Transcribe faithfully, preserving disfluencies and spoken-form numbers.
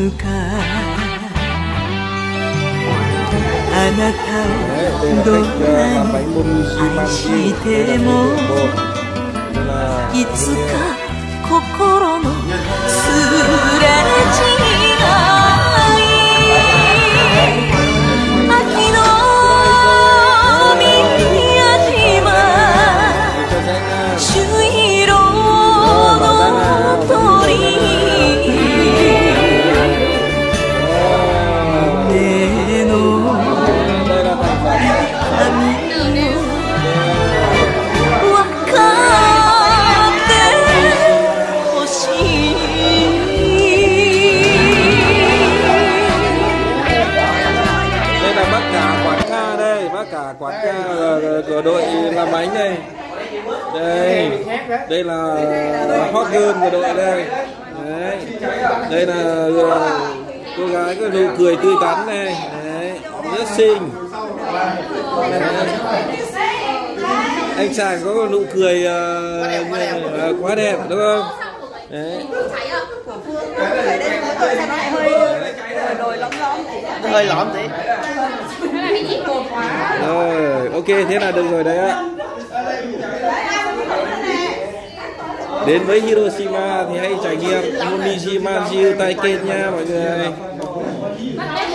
かあなたをどんなに愛してもいつか心のすれ違い秋の宮島朱色の鳥胸の髪 cả quán ca của đội làm bánh đây, đây đây là hot girl của đội đây, đấy. Đây là cô gái có nụ cười tươi tắn này, đấy. Rất xinh. Đấy. Anh chàng có nụ cười uh, quá đẹp đúng không? Đấy. Hơi lõm tí. Rồi, ok, thế là được rồi đấy ạ. Đến với Hiroshima thì hãy trải nghiệm Monishima Jiu Taiken nha mọi người.